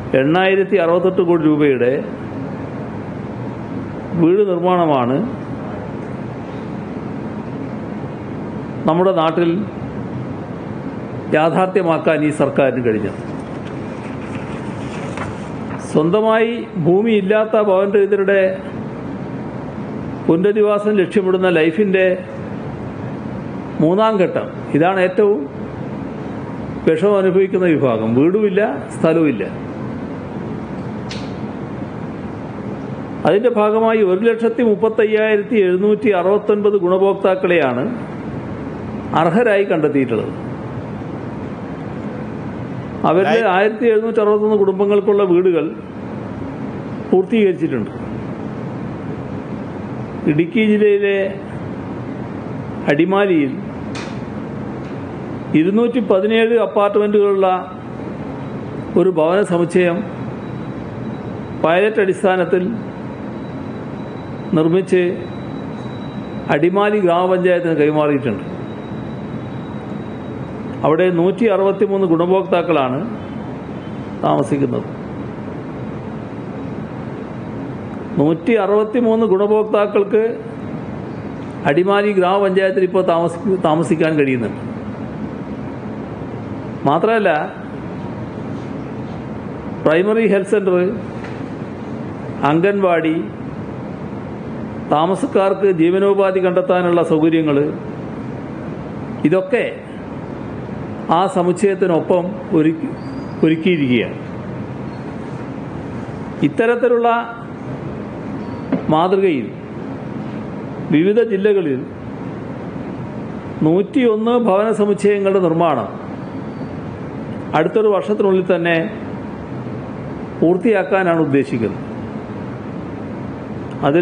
868 കോടി രൂപയുടെ വീട് നിർമ്മാണമാണ് നമ്മുടെ നാട്ടിൽ യാഥാർത്ഥ്യമാക്കാൻ ഈ സർക്കാരിന് കഴിഞ്ഞത്. സ്വന്തമായി ഭൂമിയില്ലാത്ത ഭവനരഹിതരുടെ പുനരധിവാസം ലക്ഷ്യമിടുന്ന ലൈഫിൻ്റെ മൂന്നാം ഘട്ടം, ഇതാണ് ഏറ്റവും വിഷമം അനുഭവിക്കുന്ന വിഭാഗം. വീടുമില്ല, സ്ഥലവുമില്ല. അതിൻ്റെ ഭാഗമായി 1,35,769 ഗുണഭോക്താക്കളെയാണ് അർഹരായി കണ്ടെത്തിയിട്ടുള്ളത്. അവരിൽ 1,761 കുടുംബങ്ങൾക്കുള്ള വീടുകൾ പൂർത്തീകരിച്ചിട്ടുണ്ട്. ഇടുക്കി ജില്ലയിലെ അടിമാലിയിൽ 217 അപ്പാർട്ട്മെൻറ്റുകളുള്ള ഒരു ഭവന സമുച്ചയം പൈലറ്റ് അടിസ്ഥാനത്തിൽ നിർമ്മിച്ച് അടിമാലി ഗ്രാമപഞ്ചായത്തിന് കൈമാറിയിട്ടുണ്ട്. അവിടെ 163 ഗുണഭോക്താക്കളാണ് താമസിക്കുന്നത്. 163 ഗുണഭോക്താക്കൾക്ക് അടിമാലി ഗ്രാമപഞ്ചായത്തിൽ ഇപ്പോൾ താമസിക്കാൻ കഴിയുന്നുണ്ട്. മാത്രമല്ല, പ്രൈമറി ഹെൽത്ത് സെൻ്റർ, അംഗൻവാടി, താമസക്കാർക്ക് ജീവനോപാധി കണ്ടെത്താനുള്ള സൗകര്യങ്ങൾ, ഇതൊക്കെ ആ സമുച്ചയത്തിനൊപ്പം ഒരുക്കിയിരിക്കുകയാണ്. ഇത്തരത്തിലുള്ള മാതൃകയിൽ വിവിധ ജില്ലകളിൽ 101 ഭവന സമുച്ചയങ്ങളുടെ നിർമ്മാണം അടുത്തൊരു വർഷത്തിനുള്ളിൽ തന്നെ പൂർത്തിയാക്കാനാണ് ഉദ്ദേശിക്കുന്നത്. അതിൽ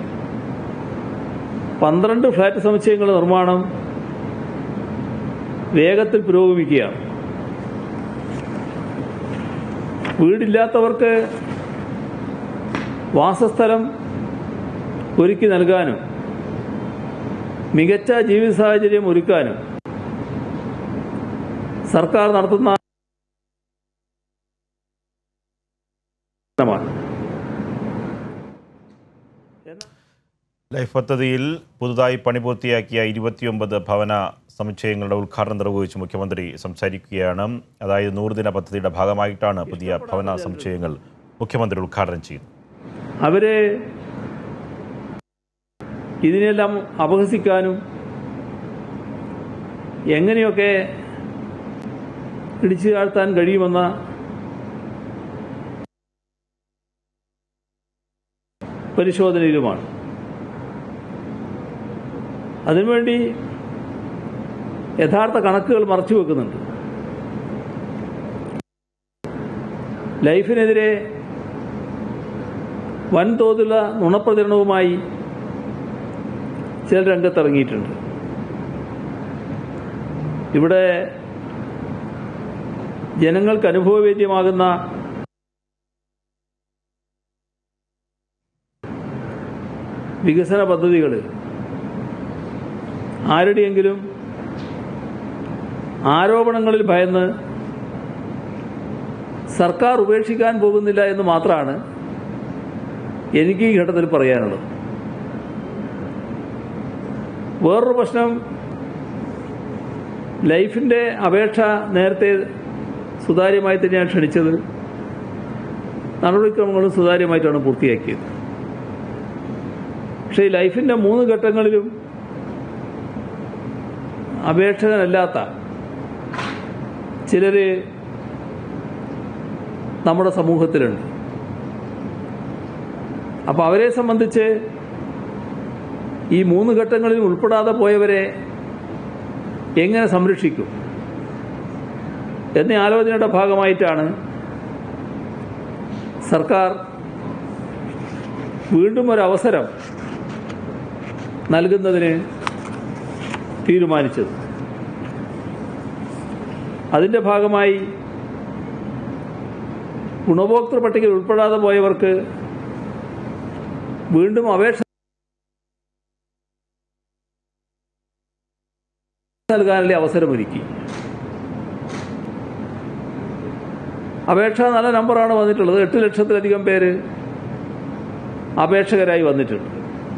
12 ഫ്ലാറ്റ് സമുച്ചയങ്ങളുടെ നിർമ്മാണം വേഗത്തിൽ പുരോഗമിക്കുകയാണ്. വീടില്ലാത്തവർക്ക് വാസസ്ഥലം ഒരുക്കി നൽകാനും മികച്ച ജീവിത സാഹചര്യം ഒരുക്കാനും സർക്കാർ നടത്തുന്ന ലൈഫ് പദ്ധതിയിൽ പുതുതായി പണി പൂർത്തിയാക്കിയ 29 ഭവന സമുച്ചയങ്ങളുടെ ഉദ്ഘാടനം നിർവഹിച്ച് മുഖ്യമന്ത്രി സംസാരിക്കുകയാണ്. അതായത് 100 ദിന പദ്ധതിയുടെ ഭാഗമായിട്ടാണ് പുതിയ ഭവന സമുച്ചയങ്ങൾ മുഖ്യമന്ത്രി ഉദ്ഘാടനം ചെയ്യുന്നത്. അവരെ ഇതിനെല്ലാം അപഹസിക്കാനും എങ്ങനെയൊക്കെ ഇടിച്ചു താഴ്ത്താൻ കഴിയുമെന്ന പരിശോധനയിലുമാണ്. അതിനുവേണ്ടി യഥാർത്ഥ കണക്കുകൾ മറച്ചു വെക്കുന്നുണ്ട്. ലൈഫിനെതിരെ വൻതോതിലുള്ള നുണപ്രചരണവുമായി ചില രംഗത്തിറങ്ങിയിട്ടുണ്ട്. ഇവിടെ ജനങ്ങൾക്ക് അനുഭവവേദ്യമാകുന്ന വികസന പദ്ധതികൾ ആരുടെയെങ്കിലും ആരോപണങ്ങളിൽ ഭയന്ന് സർക്കാർ ഉപേക്ഷിക്കാൻ പോകുന്നില്ല എന്ന് മാത്രമാണ് എനിക്ക് ഈ ഘട്ടത്തിൽ പറയാനുള്ളത്. വേറൊരു പ്രശ്നം, ലൈഫിൻ്റെ അപേക്ഷ നേരത്തെ സുതാര്യമായി തന്നെയാണ് ക്ഷണിച്ചത്. നടപടിക്രമങ്ങളും സുതാര്യമായിട്ടാണ് പൂർത്തിയാക്കിയത്. പക്ഷേ ഈ ലൈഫിൻ്റെ 3 ഘട്ടങ്ങളിലും അപേക്ഷകനല്ലാത്ത ചിലർ നമ്മുടെ സമൂഹത്തിലുണ്ട്. അപ്പോൾ അവരെ സംബന്ധിച്ച് ഈ 3 ഘട്ടങ്ങളിൽ ഉൾപ്പെടാതെ പോയവരെ എങ്ങനെ സംരക്ഷിക്കും എന്ന ആലോചനയുടെ ഭാഗമായിട്ടാണ് സർക്കാർ വീണ്ടും ഒരവസരം നൽകുന്നതിന് തീരുമാനിച്ചത്. അതിൻ്റെ ഭാഗമായി ഗുണഭോക്തൃ പട്ടികയിൽ ഉൾപ്പെടാതെ പോയവർക്ക് വീണ്ടും അപേക്ഷ നൽകാനുള്ള അവസരമൊരുക്കി. അപേക്ഷ നല്ല നമ്പറാണ് വന്നിട്ടുള്ളത്. 8 ലക്ഷത്തിലധികം പേര് അപേക്ഷകരായി വന്നിട്ടുണ്ട്.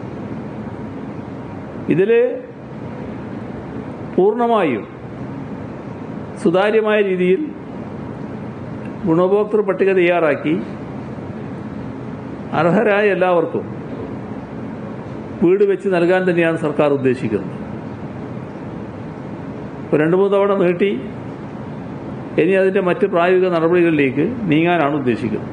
ഇതിൽ പൂർണ്ണമായും സുതാര്യമായ രീതിയിൽ ഗുണഭോക്തൃ പട്ടിക തയ്യാറാക്കി അർഹരായ എല്ലാവർക്കും വീട് വെച്ച് നൽകാൻ തന്നെയാണ് സർക്കാർ ഉദ്ദേശിക്കുന്നത്. ഇപ്പോൾ 2-3 തവണ നീട്ടി ഇനി അതിൻ്റെ മറ്റ് പ്രായോഗിക നടപടികളിലേക്ക് നീങ്ങാനാണ് ഉദ്ദേശിക്കുന്നത്.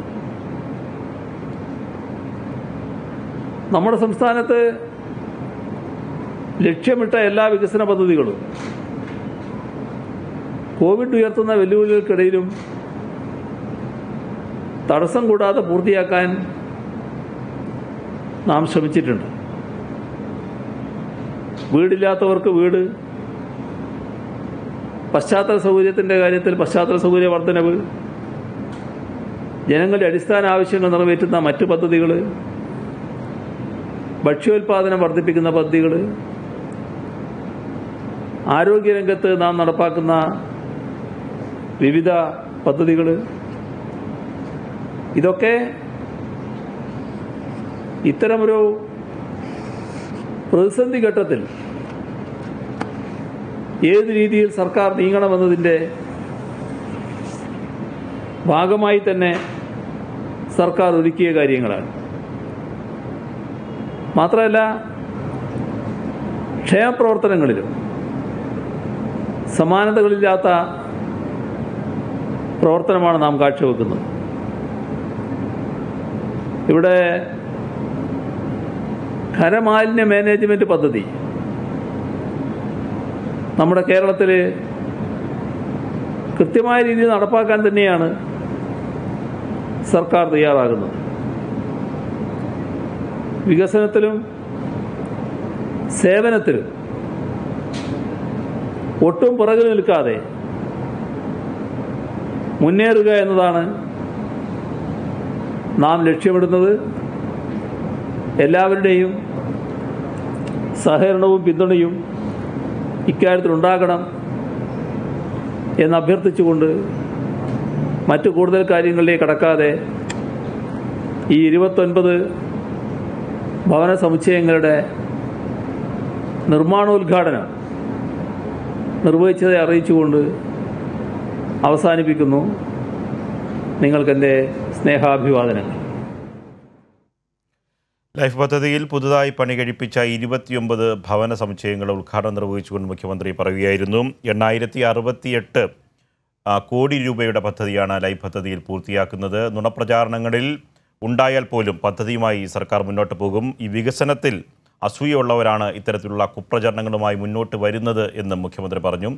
നമ്മുടെ സംസ്ഥാനത്ത് ലക്ഷ്യമിട്ട എല്ലാ വികസന പദ്ധതികളും കോവിഡ് ഉയർത്തുന്ന വെല്ലുവിളികൾക്കിടയിലും തടസ്സം കൂടാതെ പൂർത്തിയാക്കാൻ നാം ശ്രമിച്ചിട്ടുണ്ട്. വീടില്ലാത്തവർക്ക് വീട്, പശ്ചാത്തല സൗകര്യത്തിൻ്റെ കാര്യത്തിൽ പശ്ചാത്തല സൗകര്യ വർധനവ്, ജനങ്ങളുടെ അടിസ്ഥാന ആവശ്യങ്ങൾ നിറവേറ്റുന്ന മറ്റ് പദ്ധതികൾ, ഭക്ഷ്യോൽപാദനം വർദ്ധിപ്പിക്കുന്ന പദ്ധതികൾ, ആരോഗ്യരംഗത്ത് നാം നടപ്പാക്കുന്ന വിവിധ പദ്ധതികൾ, ഇതൊക്കെ ഇത്തരമൊരു പ്രതിസന്ധി ഘട്ടത്തിൽ ഏത് രീതിയിൽ സർക്കാർ നീങ്ങണമെന്നതിൻ്റെ ഭാഗമായി തന്നെ സർക്കാർ ഒരുക്കിയ കാര്യങ്ങളാണ്. മാത്രമല്ല, ക്ഷേമപ്രവർത്തനങ്ങളിലും സമാനതകളില്ലാത്ത പ്രവർത്തനമാണ് നാം കാഴ്ചവെക്കുന്നത്. ഇവിടെ ഖരമാലിന്യ മാനേജ്മെൻറ്റ് പദ്ധതി നമ്മുടെ കേരളത്തിൽ കൃത്യമായ രീതിയിൽ നടപ്പാക്കാൻ തന്നെയാണ് സർക്കാർ തയ്യാറാകുന്നത്. വികസനത്തിലും സേവനത്തിലും ഒട്ടും പുറകിൽ നിൽക്കാതെ മുന്നേറുക എന്നതാണ് നാം ലക്ഷ്യമിടുന്നത്. എല്ലാവരുടെയും സഹകരണവും പിന്തുണയും ഇക്കാര്യത്തിലുണ്ടാകണം എന്ന് അഭ്യർത്ഥിച്ചുകൊണ്ട് മറ്റു കൂടുതൽ കാര്യങ്ങളിലേക്ക് കടക്കാതെ ഈ 29 ഭവന സമുച്ചയങ്ങളുടെ നിർമ്മാണോദ്ഘാടനം നിർവഹിച്ചதை അറിയിച്ചുകൊണ്ട് അവസാനിപ്പിക്കുന്നു. നിങ്ങൾക്കെൻ്റെ സ്നേഹാഭിവാദനങ്ങൾ. ലൈഫ് പദ്ധതിയിൽ പുതുതായി പണി കഴിപ്പിച്ച 29 ഭവന സമുച്ചയങ്ങളുടെ ഉദ്ഘാടനം നിർവഹിച്ചുകൊണ്ട് മുഖ്യമന്ത്രി പറയുകയായിരുന്നു. 868 കോടി രൂപയുടെ പദ്ധതിയാണ് ലൈഫ് പദ്ധതിയിൽ പൂർത്തിയാക്കുന്നത്. നുണപ്രചാരണങ്ങളിൽ ഉണ്ടായാൽ പോലും പദ്ധതിയുമായി സർക്കാർ മുന്നോട്ട് പോകും. ഈ വികസനത്തിൽ അസൂയുള്ളവരാണ് ഇത്തരത്തിലുള്ള കുപ്രചരണങ്ങളുമായി മുന്നോട്ട് വരുന്നത് എന്നും മുഖ്യമന്ത്രി പറഞ്ഞു.